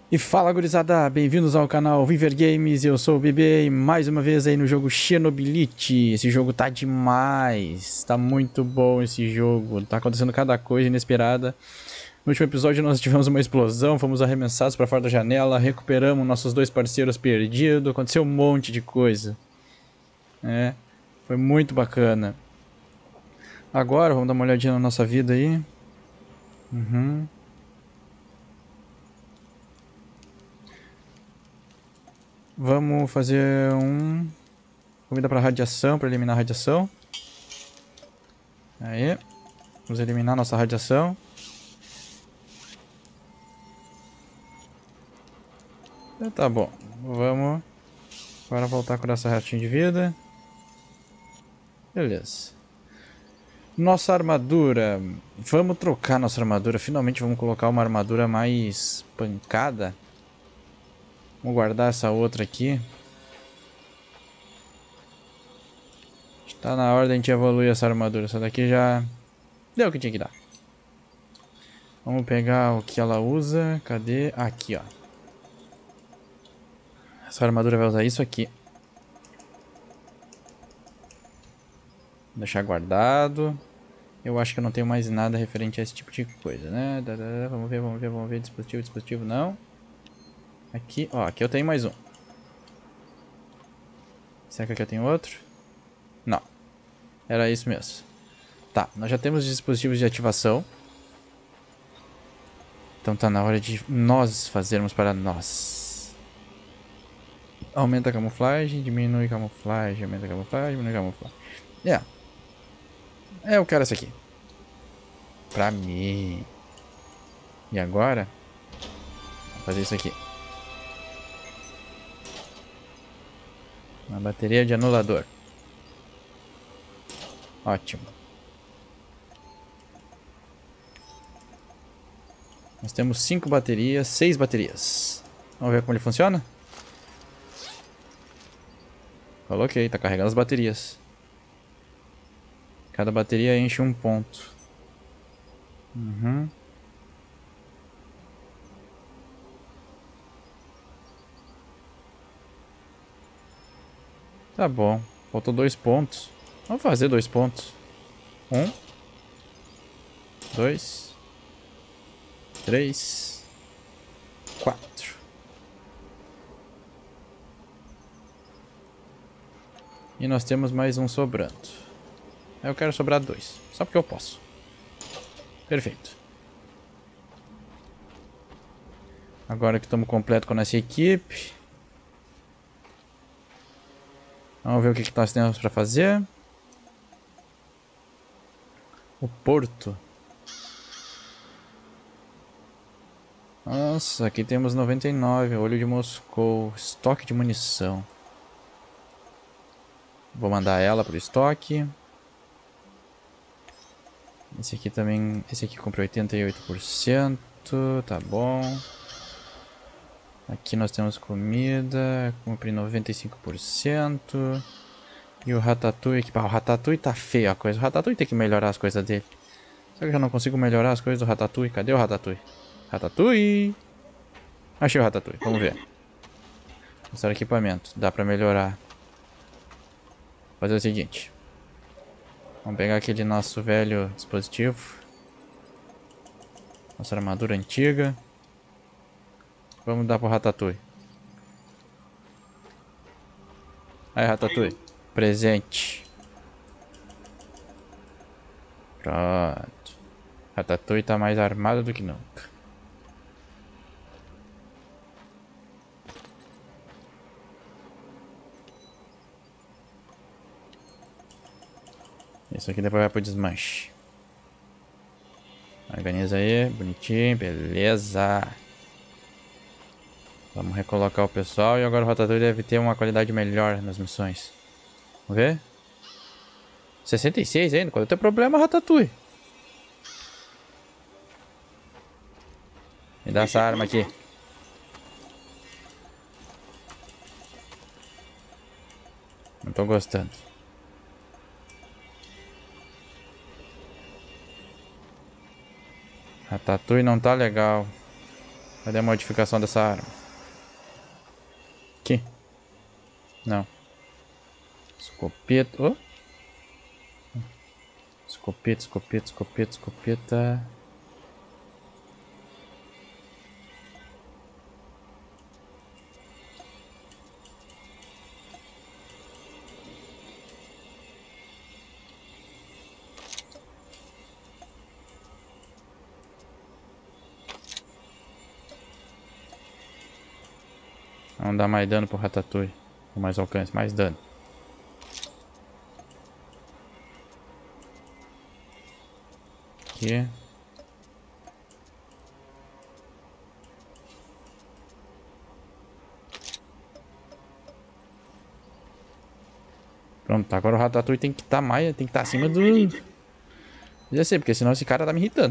E fala, gurizada, bem-vindos ao canal Viver Games, eu sou o BB e mais uma vez aí no jogo Chernobyl. Esse jogo tá demais, tá muito bom esse jogo, tá acontecendo cada coisa inesperada. No último episódio nós tivemos uma explosão, fomos arremessados para fora da janela, recuperamos nossos dois parceiros perdidos, aconteceu um monte de coisa. Foi muito bacana. Agora vamos dar uma olhadinha na nossa vida aí. Vamos fazer comida para radiação, para eliminar a radiação. Aí, vamos eliminar nossa radiação. Tá bom, vamos agora voltar com essa restinho de vida. Beleza. Nossa armadura. Vamos trocar nossa armadura. Finalmente vamos colocar uma armadura mais pancada. Vamos guardar essa outra aqui. Está na hora da gente evoluir essa armadura. Essa daqui já deu o que tinha que dar. Vamos pegar o que ela usa. Cadê? Aqui, ó. Essa armadura vai usar isso aqui. Vou deixar guardado. Eu acho que eu não tenho mais nada referente a esse tipo de coisa, né? Vamos ver. Dispositivo, não. Aqui, ó, aqui eu tenho mais um. Será que aqui eu tenho outro? Não. Era isso mesmo. Tá, nós já temos dispositivos de ativação. Então tá na hora de nós fazermos para nós. Aumenta a camuflagem, diminui a camuflagem, aumenta a camuflagem, diminui a camuflagem. Eu quero essa aqui. Pra mim. E agora? Vou fazer isso aqui. Uma bateria de anulador. Ótimo. Nós temos 5 baterias, 6 baterias. Vamos ver como ele funciona? Coloquei, tá carregando as baterias. Cada bateria enche um ponto. Tá bom. Faltou 2 pontos. Vamos fazer 2 pontos. 1, 2, 3, 4. E nós temos mais um sobrando. Eu quero sobrar 2. Só porque eu posso. Perfeito. Agora que estamos completo com a nossa equipe. Vamos ver o que nós temos para fazer. O porto. Nossa, aqui temos 99. Olho de Moscou. Estoque de munição. Vou mandar ela pro estoque. Esse aqui também. Esse aqui comprou 88%. Tá bom. Aqui nós temos comida. Comprei 95%. E o Ratatouille aqui. O Ratatouille tá feio a coisa. O Ratatouille tem que melhorar as coisas dele. Será que eu já não consigo melhorar as coisas do Ratatouille? Cadê o Ratatouille? Ratatouille! Achei o Ratatouille. Vamos ver. Mostrar equipamento. Dá pra melhorar. Vou fazer o seguinte. Vamos pegar aquele nosso velho dispositivo. Nossa armadura antiga. Vamos dar pro Ratatouille. Aí, Ratatouille. Presente. Pronto. Ratatouille tá mais armado do que nunca. Isso aqui depois vai pro desmanche. Organiza aí, bonitinho, beleza. Vamos recolocar o pessoal e agora o Ratatouille deve ter uma qualidade melhor nas missões. Vamos ver? 66 ainda? Qual é o teu problema, Ratatouille? Me dá essa arma aqui. Não tô gostando. Ratatouille não tá legal. Cadê a modificação dessa arma? Aqui. Não. Escopeta. Oh. Escopeta, escopeta, escopeta, escopeta. Vamos dar mais dano pro Ratatouille. Com mais alcance, mais dano. Aqui. Pronto, agora o Ratatouille tem que estar mais, tem que estar acima do... Já sei, porque senão esse cara tá me irritando.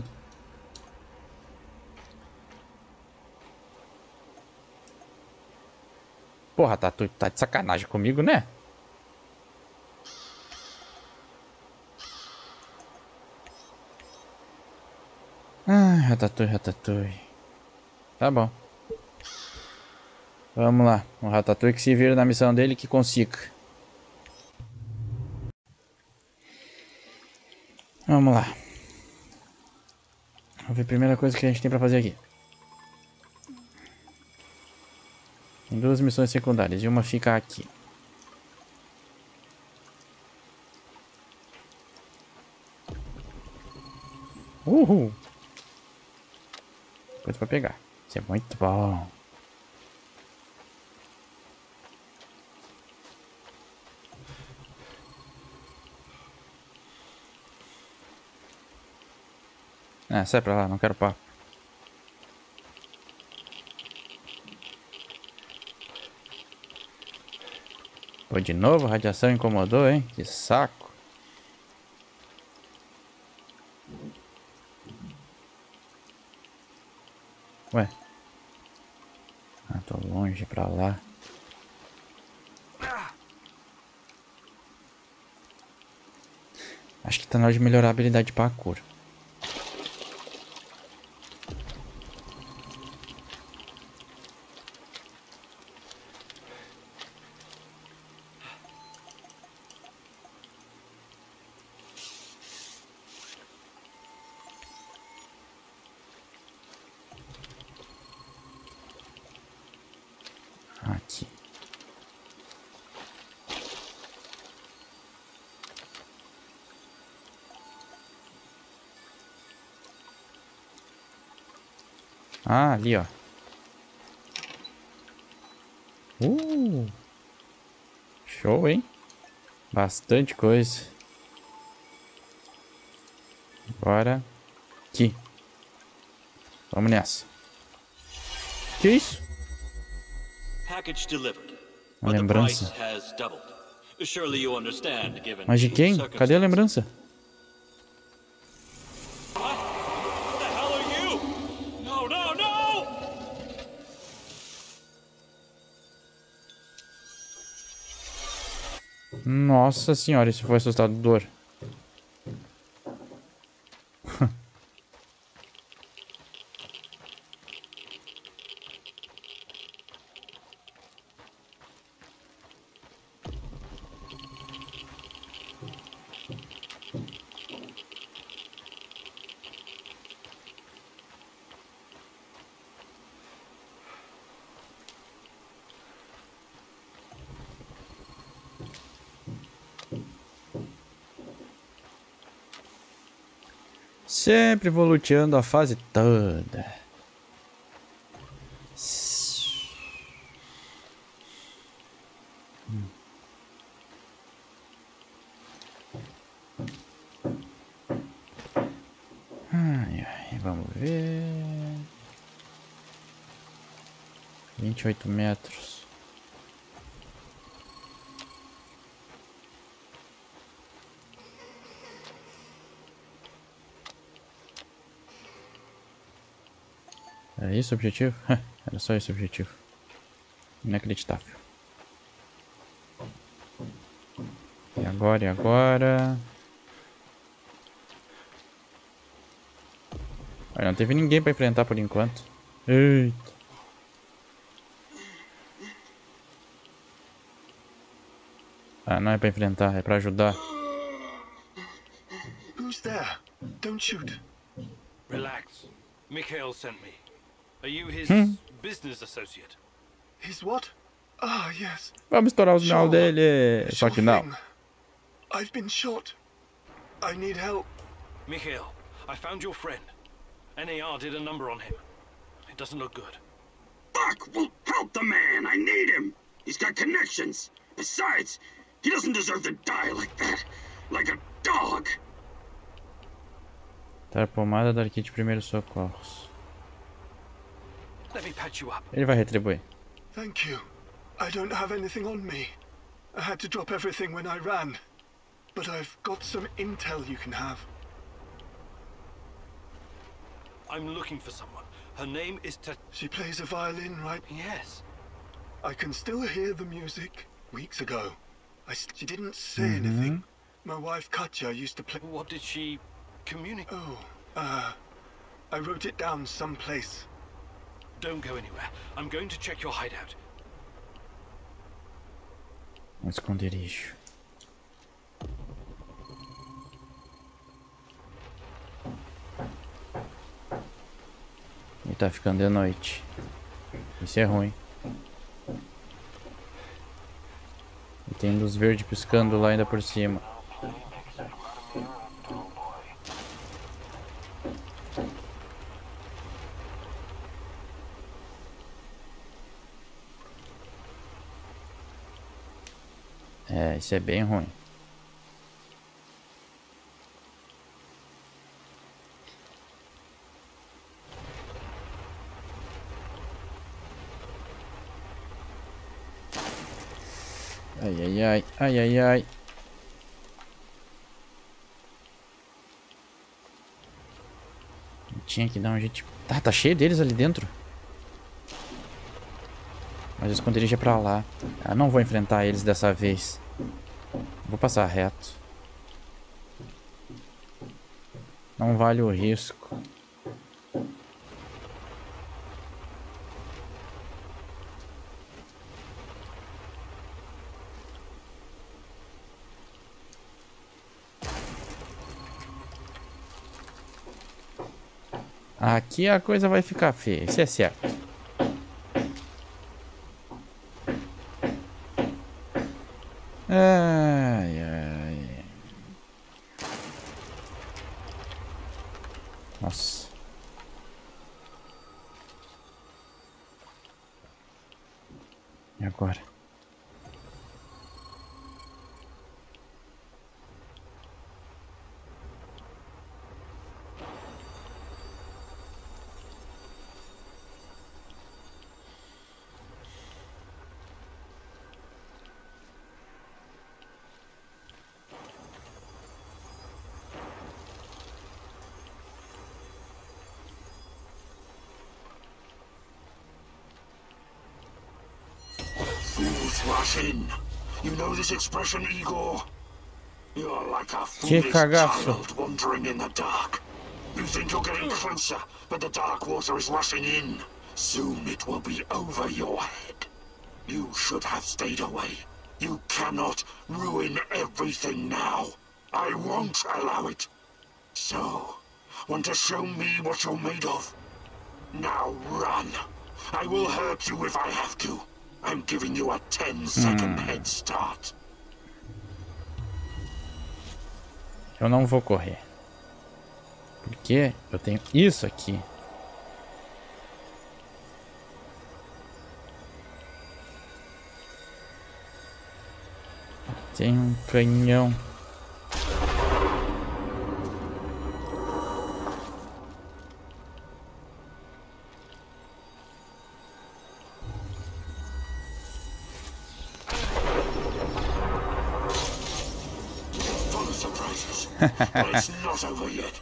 Porra, Ratatouille, tá de sacanagem comigo, né? Ai, Ratatouille, Ratatouille. Tá bom. Vamos lá. O Ratatouille que se vira na missão dele que consiga. Vamos lá. Vamos ver a primeira coisa que a gente tem pra fazer aqui. Tem duas missões secundárias e uma fica aqui. Uhul! Coisa pra pegar. Isso é muito bom. Ah, sai pra lá, não quero papo. Pô, de novo a radiação incomodou, hein? Que saco. Ué. Ah, tô longe pra lá. Acho que tá na hora de melhorar a habilidade de parkour. Aqui. Ah, ali, ó. Show, hein? Bastante coisa. Agora aqui. Vamos nessa. Que isso? Uma lembrança. Mas de quem? Cadê a lembrança? Nossa senhora, isso foi assustador. Sempre vou luteando a fase toda. Ai, ai, vamos ver. 28 metros. Era esse o objetivo? Era só esse o objetivo. Inacreditável. E agora, e agora? Olha, não teve ninguém pra enfrentar por enquanto. Eita. Ah, não é pra enfrentar, é pra ajudar. Who's there? Don't shoot. Relax. Mikhail sent me. Are you his business associate? His what? Ah, yes. Vamos estourar os mel Sure. dele. Só Sure que não. thing. I've been shot. I need help. Mikhail, I found your friend. NAR did a number on him. It doesn't look good. Buck will help the man. I need him. He's got connections. Besides, he doesn't deserve to die like that. Like a dog. Tá a pomada da kit de primeiros socorros. Let me patch you up. Ele vai retribuir. Thank you. I don't have anything on me. I had to drop everything when I ran. But I've got some intel you can have. I'm looking for someone. Her name is She plays a violin, right? Yes. I can still hear the music. Weeks ago. She didn't say anything. My wife Katya used to play... What did she communicate? Oh, I wrote it down someplace. Don't go anywhere. I'm going to check your hideout. Um esconderijo. E tá ficando de noite. Isso é ruim. E tem luz verde piscando lá ainda por cima. É, isso é bem ruim. Ai, ai, ai, ai, ai, ai. Tinha que dar um jeito. Tá cheio deles ali dentro. Mas o esconderijo é pra lá. Ah, não vou enfrentar eles dessa vez. Vou passar reto. Não vale o risco. Aqui a coisa vai ficar feia, isso é certo. Ai, ai. Nossa. E agora? Fools rush in. You know this expression, Igor? You're like a Que foolish cagaço. child wandering in the dark. You think you're getting closer, but the dark water is rushing in. Soon it will be over your head. You should have stayed away. You cannot ruin everything now. I won't allow it. So, want to show me what you're made of? Now run. I will hurt you if I have to. I'm giving you a 10-second head start. Eu não vou correr. Porque eu tenho isso aqui. Tem um canhão. Full of surprises. But it's not over yet.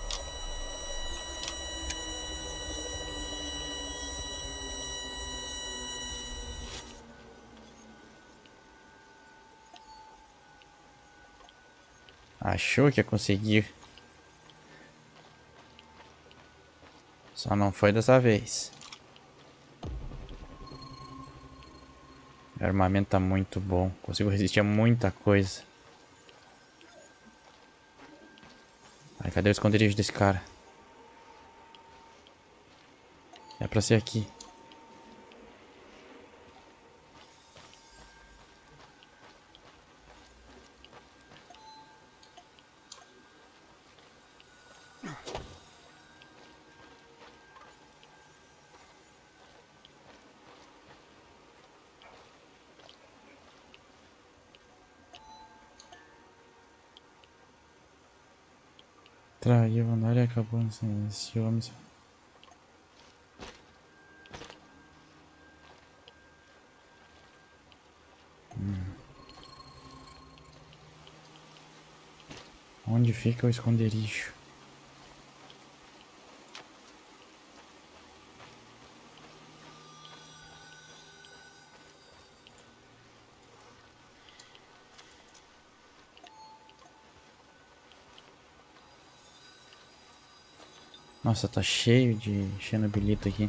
Achou que ia conseguir. Só não foi dessa vez. O armamento tá muito bom. Consigo resistir a muita coisa. Ai, cadê o esconderijo desse cara? É pra ser aqui. Traiu a Nora e acabou ensinando esse homem. Onde fica o esconderijo? Nossa, tá cheio de xenobilito aqui.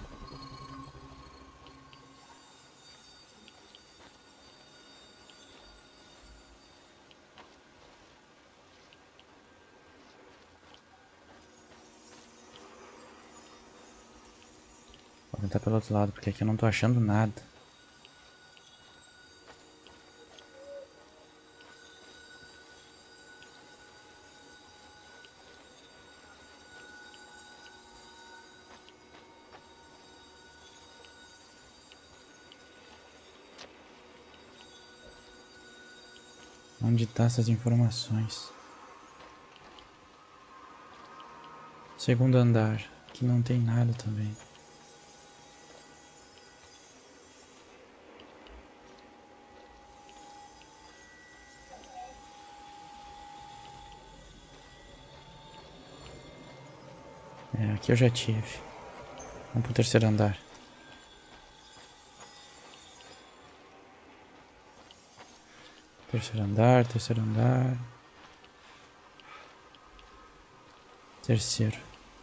Vou tentar pelo outro lado, porque aqui eu não tô achando nada. Onde tá essas informações? Segundo andar. Aqui não tem nada também. É, aqui eu já tive. Vamos pro terceiro andar. Terceiro andar, terceiro andar. Terceiro.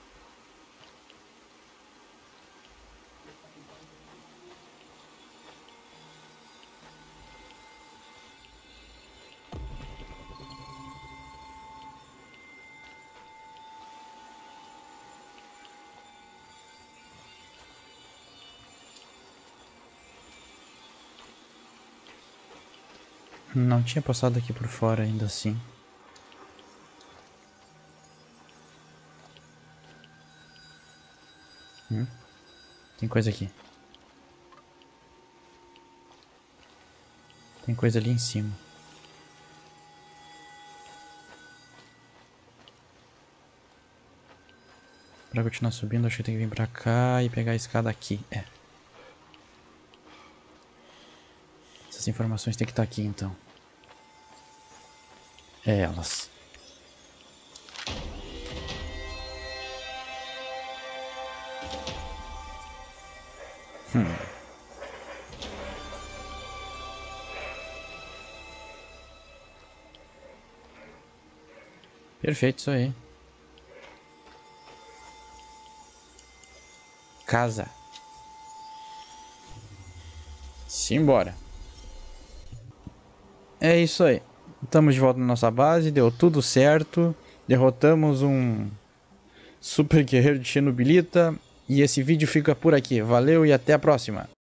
Não tinha passado aqui por fora ainda assim. Tem coisa aqui. Tem coisa ali em cima. Pra continuar subindo, acho que tem que vir pra cá e pegar a escada aqui. É. Essas informações tem que estar aqui então. É elas. Perfeito, isso aí. Casa. Simbora. É isso aí. Estamos de volta na nossa base. Deu tudo certo. Derrotamos um super guerreiro de Xenobilita. E esse vídeo fica por aqui. Valeu e até a próxima.